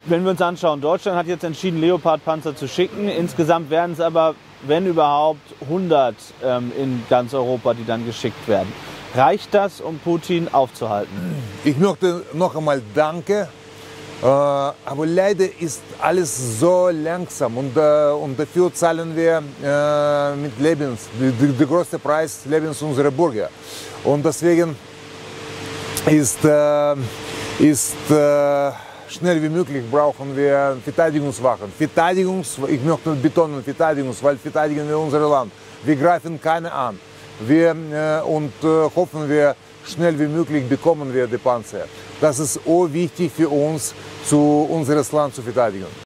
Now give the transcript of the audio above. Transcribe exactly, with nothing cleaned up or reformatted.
Wenn wir uns anschauen, Deutschland hat jetzt entschieden, Leopard-Panzer zu schicken. Insgesamt werden es aber, wenn überhaupt, hundert ähm, in ganz Europa, die dann geschickt werden. Reicht das, um Putin aufzuhalten? Ich möchte noch einmal danken. Äh, aber leider ist alles so langsam und, äh, und dafür zahlen wir äh, mit Lebens, der größte Preis Lebens unserer Bürger. Und deswegen ist, äh, ist äh, schnell wie möglich brauchen wir Verteidigungswaffen. Verteidigungs, ich möchte betonen, Verteidigungs, weil verteidigen wir unser Land. Wir greifen keine an. Wir, äh, und äh, hoffen wir, schnell wie möglich bekommen wir die Panzer. Das ist auch wichtig für uns, zu unseres Land zu verteidigen.